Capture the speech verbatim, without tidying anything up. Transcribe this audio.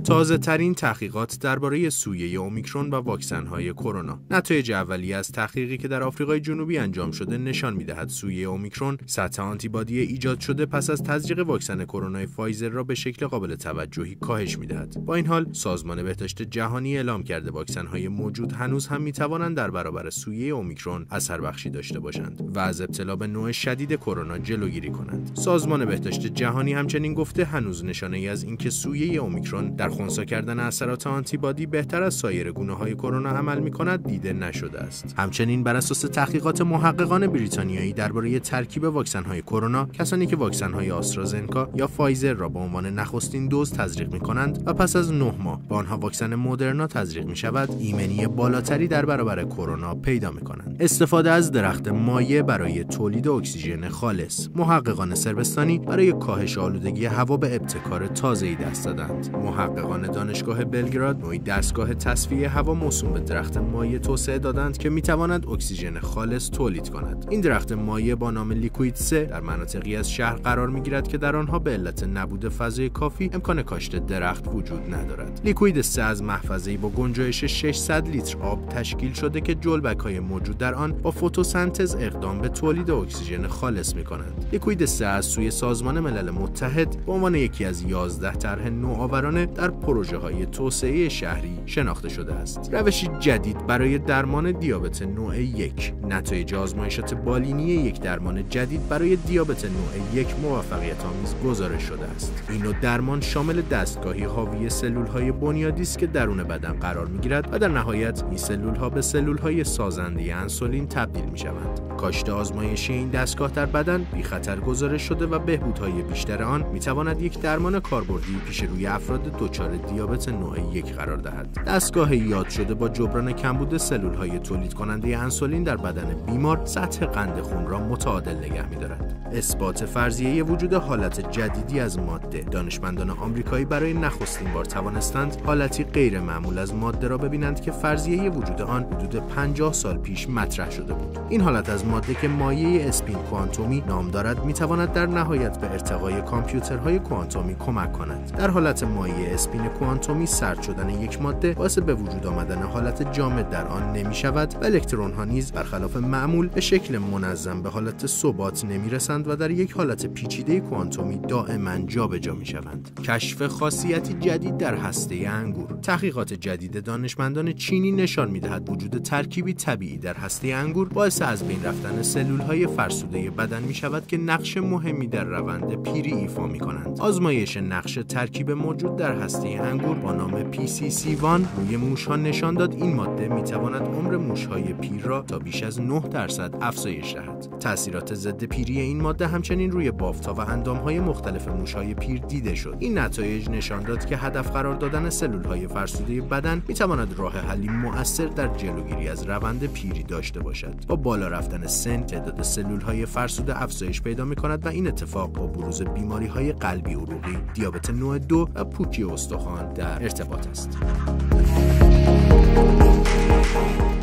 تازه ترین تحقیقات درباره سویه اومیکرون و واکسن‌های کرونا. نتایج اولیه از تحقیقی که در آفریقای جنوبی انجام شده نشان می‌دهد سویه اومیکرون سطح آنتیبادی ایجاد شده پس از تزریق واکسن کرونا فایزر را به شکل قابل توجهی کاهش می‌دهد. با این حال سازمان بهداشت جهانی اعلام کرده واکسن‌های موجود هنوز هم می‌توانند در برابر سویه اومیکرون اثر بخشی داشته باشند و از ابتلا به نوع شدید کرونا جلوگیری کنند. سازمان بهداشت جهانی همچنین گفته هنوز نشانه‌ای از اینکه سویه اومیکرون در خنثی کردن اثرات آنتیبادی بهتر از سایر گونه‌های کرونا عمل می‌کند دیده نشده است. همچنین بر اساس تحقیقات محققان بریتانیایی درباره ترکیب واکسن‌های کرونا، کسانی که واکسن‌های آسترازنکا یا فایزر را به عنوان نخستین دوز تزریق می‌کنند و پس از نه ماه به آنها واکسن مدرنا تزریق می‌شود، ایمنی بالاتری در برابر کرونا پیدا می‌کنند. استفاده از درخت مایع برای تولید اکسیژن خالص. محققان صربستانی برای کاهش آلودگی هوا به ابتکار تازه‌ای دست دادند. محققان دانشگاه بلگراد نوعی دستگاه تصفیه هوا موسوم به درخت مایع توسعه دادند که می‌تواند اکسیژن خالص تولید کند. این درخت مایع با نام لیکوید سه در مناطقی از شهر قرار می‌گیرد که در آنها به علت نبود فضای کافی امکان کاشت درخت وجود ندارد. لیکوید سه از محفظه‌ای با گنجایش ششصد لیتر آب تشکیل شده که جلبک‌های موجود در آن با فتوسنتز اقدام به تولید اکسیژن خالص می‌کنند. لیکوید سه از سوی سازمان ملل متحد به عنوان یکی از یازده طرح نوآورانه در پروژه‌های توسعه شهری شناخته شده است. روشی جدید برای درمان دیابت نوع یک. نتایج آزمایشات بالینی یک درمان جدید برای دیابت نوع یک موفقیت‌آمیز گزارش شده است. این نوع درمان شامل دستگاهی حاوی سلول‌های بنیادی است که درون بدن قرار می‌گیرد و در نهایت این سلول‌ها به سلول‌های سازنده انسولین تبدیل می‌شوند. کاشت آزمایشی این دستگاه در بدن بی خطر گزارش شده و بهبودهای بیشتر آن می‌تواند یک درمان کاربردی پیش روی افراد دچار دیابت نوع یک قرار دهد. دستگاه یاد شده با جبران کمبود سلول‌های تولید کننده انسولین در بدن بیمار سطح قند خون را متعادل نگه می‌دارد. اثبات فرضیه وجود حالت جدیدی از ماده. دانشمندان آمریکایی برای نخستین بار توانستند حالتی غیر معمول از ماده را ببینند که فرضیه وجود آن حدود پنجاه سال پیش مطرح شده بود. این حالت از ماده که مایع اسپین کوانتومی نام دارد می‌تواند در نهایت به ارتقای کامپیوترهای کوانتومی کمک کند. در حالت مایع اسپین کوانتومی سرد شدن یک ماده باعث به وجود آمدن حالت جامد در آن نمی‌شود و الکترون‌ها نیز برخلاف معمول به شکل منظم به حالت ثبات نمی‌رسند و در یک حالت پیچیده کوانتومی دائما جابجا می‌شوند. کشف خاصیتی جدید در هسته انگور. تحقیقات جدید دانشمندان چینی نشان می‌دهد وجود ترکیبی طبیعی در هسته انگور باعث از بین رفتن سلول‌های فرسوده بدن می‌شود که نقش مهمی در روند پیری ایفا می‌کنند. آزمایش نقش ترکیب موجود در هسته انگور با نام پی سی سی یک روی موش‌ها نشان داد این ماده می‌تواند عمر موش‌های پیر را تا بیش از نه درصد افزایش دهد. تأثیرات ضد پیری این ماده همچنین روی بافت‌ها و اندام‌های مختلف موش‌های پیر دیده شد. این نتایج نشان داد که هدف قرار دادن سلول‌های فرسوده بدن می‌تواند راه حلی مؤثر در جلوگیری از روند پیری داشته باشد. با بالا رفتن سن تعداد سلول‌های فرسوده افزایش پیدا می‌کند و این اتفاق با بروز بیماری‌های قلبی عروقی، دیابت نوع دو و پوکی استخوان در ارتباط است.